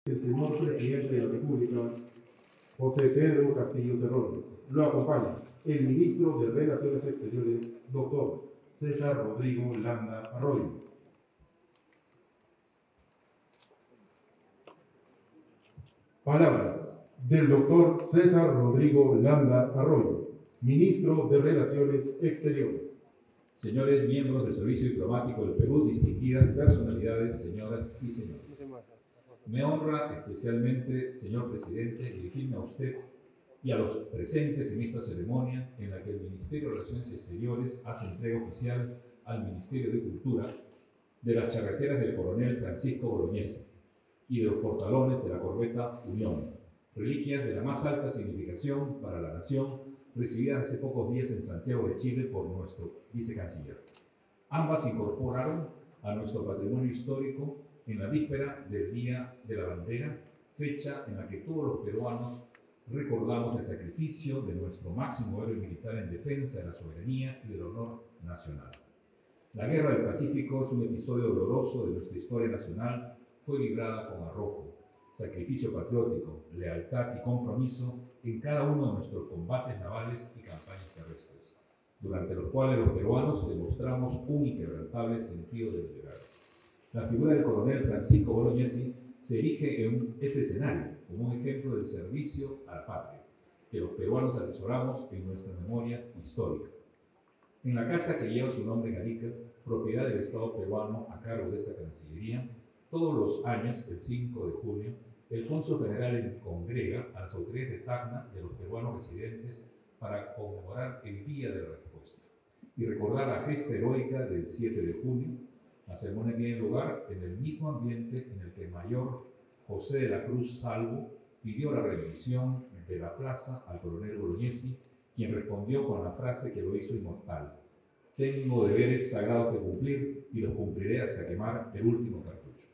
El señor Presidente de la República, José Pedro Castillo Terrones. Lo acompaña el Ministro de Relaciones Exteriores, doctor César Rodrigo Landa Arroyo. Palabras del doctor César Rodrigo Landa Arroyo, Ministro de Relaciones Exteriores. Señores miembros del Servicio Diplomático del Perú, distinguidas personalidades, señoras y señores. Me honra especialmente, señor Presidente, dirigirme a usted y a los presentes en esta ceremonia en la que el Ministerio de Relaciones Exteriores hace entrega oficial al Ministerio de Cultura de las charreteras del coronel Francisco Bolognesi y de los portalones de la corbeta Unión, reliquias de la más alta significación para la nación, recibidas hace pocos días en Santiago de Chile por nuestro vicecanciller. Ambas incorporaron a nuestro patrimonio histórico en la víspera del Día de la Bandera, fecha en la que todos los peruanos recordamos el sacrificio de nuestro máximo héroe militar en defensa de la soberanía y del honor nacional. La Guerra del Pacífico es un episodio doloroso de nuestra historia nacional. Fue librada con arrojo, sacrificio patriótico, lealtad y compromiso en cada uno de nuestros combates navales y campañas terrestres, durante los cuales los peruanos demostramos un inquebrantable sentido del deber. La figura del coronel Francisco Bolognesi se erige en ese escenario como un ejemplo del servicio a la patria, que los peruanos atesoramos en nuestra memoria histórica. En la casa que lleva su nombre en Arica, propiedad del Estado peruano a cargo de esta Cancillería, todos los años, el 5 de junio, el cónsul general congrega a las autoridades de Tacna y a los peruanos residentes para conmemorar el Día de la Respuesta y recordar la gesta heroica del 7 de junio. La ceremonia tiene lugar en el mismo ambiente en el que el mayor José de la Cruz Salvo pidió la rendición de la plaza al coronel Bolognesi, quien respondió con la frase que lo hizo inmortal: tengo deberes sagrados que cumplir y los cumpliré hasta quemar el último cartucho.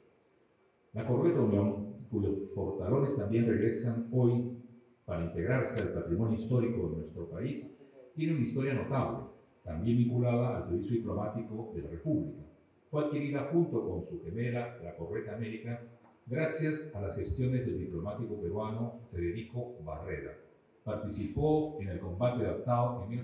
La corbeta Unión, cuyos portalones también regresan hoy para integrarse al patrimonio histórico de nuestro país, tiene una historia notable, también vinculada al servicio diplomático de la República. Fue adquirida junto con su gemela, la corbeta América, gracias a las gestiones del diplomático peruano Federico Barrera. Participó en el combate de Abtao en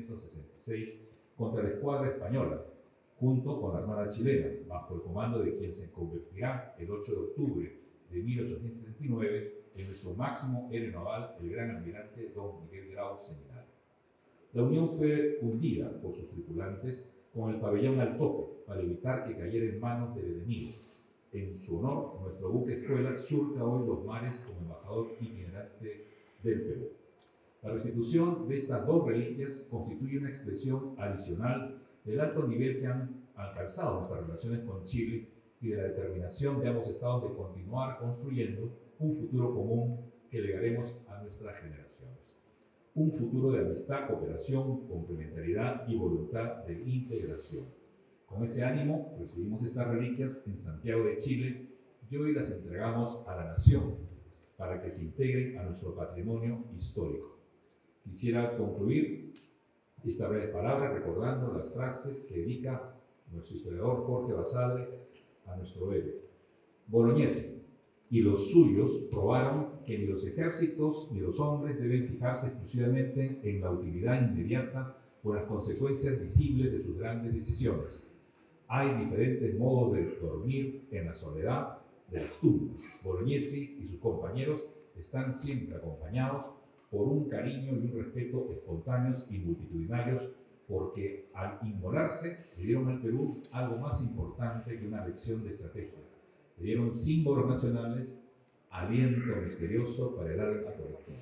1866 contra la escuadra española, junto con la Armada chilena, bajo el comando de quien se convertirá el 8 de octubre de 1839 en nuestro máximo héroe naval, el gran almirante don Miguel Grau Seminario. La Unión fue hundida por sus tripulantes con el pabellón al tope para evitar que cayera en manos del enemigo. En su honor, nuestro buque escuela surca hoy los mares como embajador itinerante del Perú. La restitución de estas dos reliquias constituye una expresión adicional del alto nivel que han alcanzado nuestras relaciones con Chile y de la determinación de ambos estados de continuar construyendo un futuro común que legaremos a nuestras generaciones. Un futuro de amistad, cooperación, complementariedad y voluntad de integración. Con ese ánimo, recibimos estas reliquias en Santiago de Chile y hoy las entregamos a la nación para que se integren a nuestro patrimonio histórico. Quisiera concluir esta breve palabra recordando las frases que dedica nuestro historiador Jorge Basadre a nuestro héroe. Bolognesi y los suyos probaron que ni los ejércitos ni los hombres deben fijarse exclusivamente en la utilidad inmediata o las consecuencias visibles de sus grandes decisiones. Hay diferentes modos de dormir en la soledad de las tumbas. Bolognesi y sus compañeros están siempre acompañados por un cariño y un respeto espontáneos y multitudinarios, porque al inmolarse le dieron al Perú algo más importante que una lección de estrategia. Le dieron símbolos nacionales, aliento misterioso para el alma colectiva.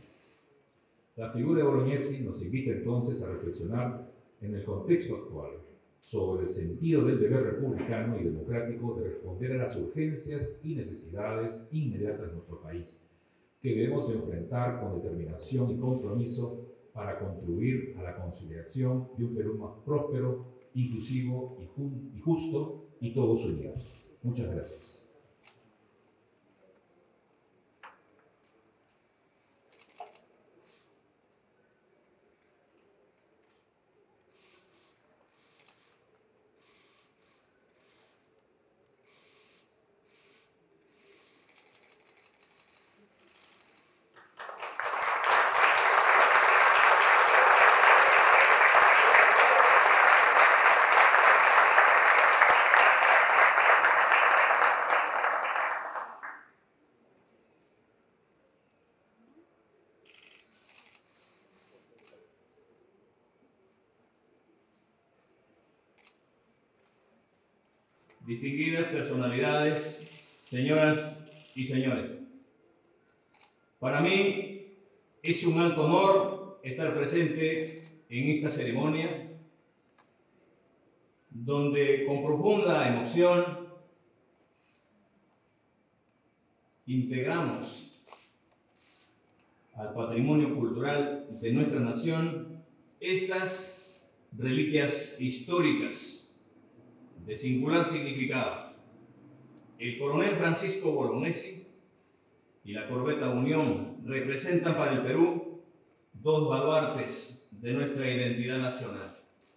La figura de Bolognesi nos invita entonces a reflexionar en el contexto actual sobre el sentido del deber republicano y democrático de responder a las urgencias y necesidades inmediatas de nuestro país, que debemos enfrentar con determinación y compromiso para contribuir a la consolidación de un Perú más próspero, inclusivo y justo, y todos unidos. Muchas gracias. distinguidas personalidades, señoras y señores. Para mí es un alto honor estar presente en esta ceremonia, donde con profunda emoción integramos al patrimonio cultural de nuestra nación estas reliquias históricas de singular significado. El coronel Francisco Bolognesi y la corbeta Unión representan para el Perú dos baluartes de nuestra identidad nacional.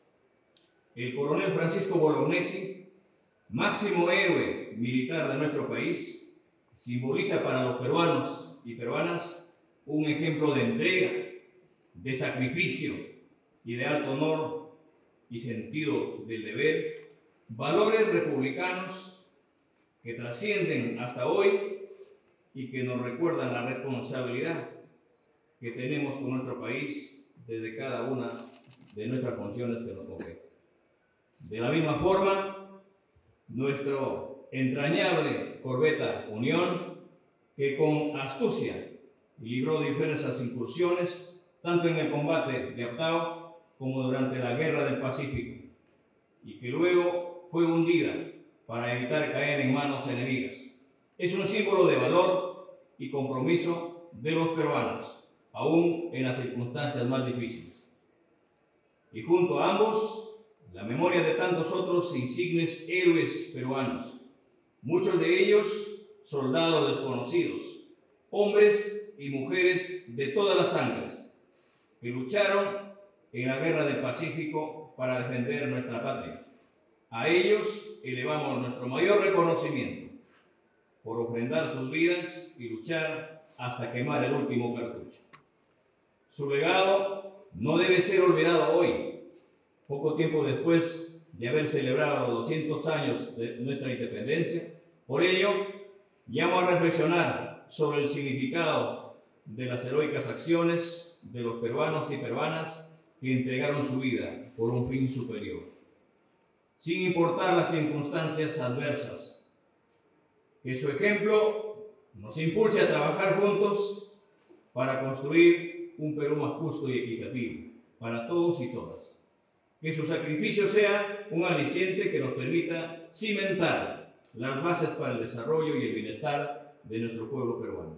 El coronel Francisco Bolognesi, máximo héroe militar de nuestro país, simboliza para los peruanos y peruanas un ejemplo de entrega, de sacrificio y de alto honor y sentido del deber, valores republicanos que trascienden hasta hoy y que nos recuerdan la responsabilidad que tenemos con nuestro país desde cada una de nuestras funciones que nos competen. De la misma forma, nuestro entrañable corbeta Unión, que con astucia libró diversas incursiones, tanto en el combate de Aptao como durante la Guerra del Pacífico, y que luego fue hundida para evitar caer en manos enemigas. Es un símbolo de valor y compromiso de los peruanos, aún en las circunstancias más difíciles. Y junto a ambos, la memoria de tantos otros insignes héroes peruanos, muchos de ellos soldados desconocidos, hombres y mujeres de todas las sangres, que lucharon en la Guerra del Pacífico para defender nuestra patria. A ellos elevamos nuestro mayor reconocimiento por ofrendar sus vidas y luchar hasta quemar el último cartucho. Su legado no debe ser olvidado hoy, poco tiempo después de haber celebrado los 200 años de nuestra independencia. Por ello, llamo a reflexionar sobre el significado de las heroicas acciones de los peruanos y peruanas que entregaron su vida por un fin superior, sin importar las circunstancias adversas. Que su ejemplo nos impulse a trabajar juntos para construir un Perú más justo y equitativo para todos y todas. Que su sacrificio sea un aliciente que nos permita cimentar las bases para el desarrollo y el bienestar de nuestro pueblo peruano.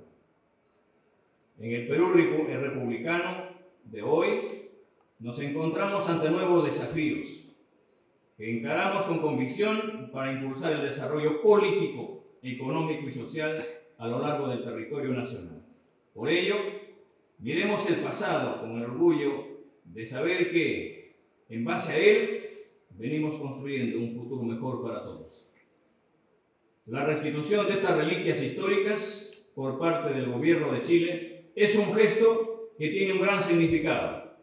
En el Perú republicano de hoy nos encontramos ante nuevos desafíos que encaramos con convicción para impulsar el desarrollo político, económico y social a lo largo del territorio nacional. Por ello, miremos el pasado con el orgullo de saber que, en base a él, venimos construyendo un futuro mejor para todos. La restitución de estas reliquias históricas por parte del gobierno de Chile es un gesto que tiene un gran significado,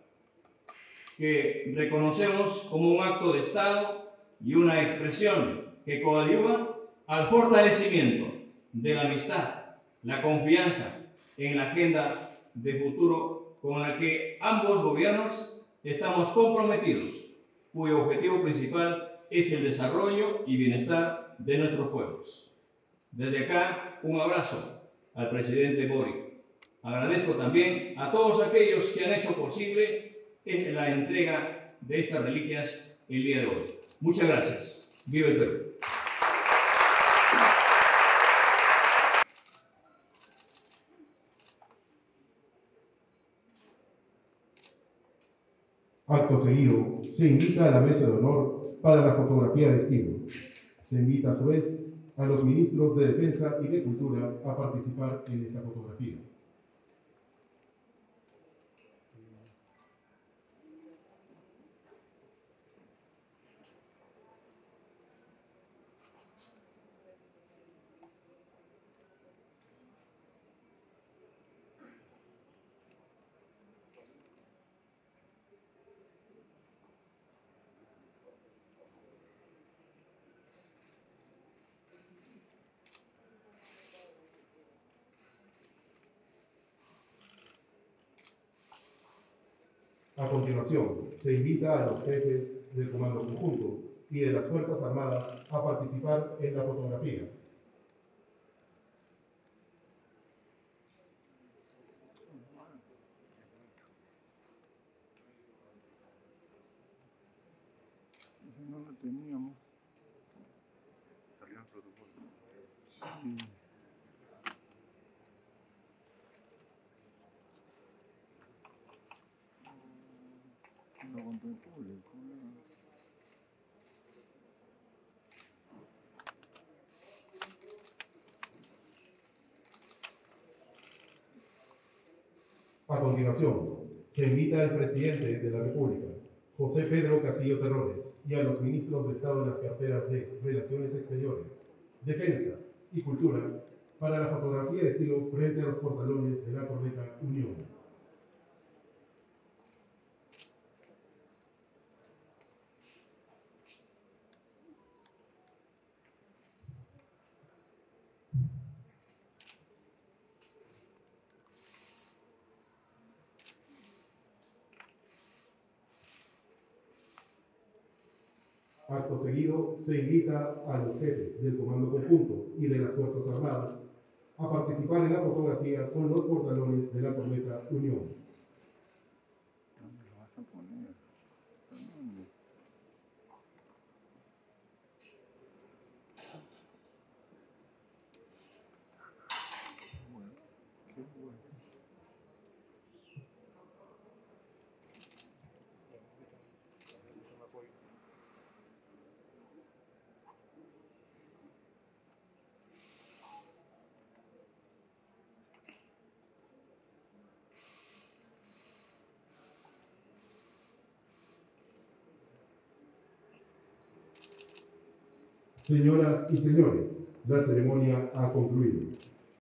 que reconocemos como un acto de Estado y una expresión que coadyuva al fortalecimiento de la amistad, la confianza en la agenda de futuro con la que ambos gobiernos estamos comprometidos, cuyo objetivo principal es el desarrollo y bienestar de nuestros pueblos. Desde acá, un abrazo al presidente Boric. Agradezco también a todos aquellos que han hecho posible la entrega de estas reliquias el día de hoy. Muchas gracias. ¡Viva el Perú! Acto seguido, se invita a la mesa de honor para la fotografía de estilo. Se invita a su vez a los ministros de Defensa y de Cultura a participar en esta fotografía. A continuación, se invita a los jefes del Comando Conjunto y de las Fuerzas Armadas a participar en la fotografía. No lo teníamos. Salió en protocolo. Sí. No conté en público. A continuación, se invita al presidente de la República, José Pedro Castillo Terrones, y a los ministros de Estado en las carteras de Relaciones Exteriores, Defensa y Cultura para la fotografía de estilo frente a los portalones de la corbeta Unión. Acto seguido, se invita a los jefes del Comando Conjunto y de las Fuerzas Armadas a participar en la fotografía con los portalones de la corbeta Unión. ¿Dónde lo vas a poner? ¿Dónde? Bueno, qué bueno. Señoras y señores, la ceremonia ha concluido.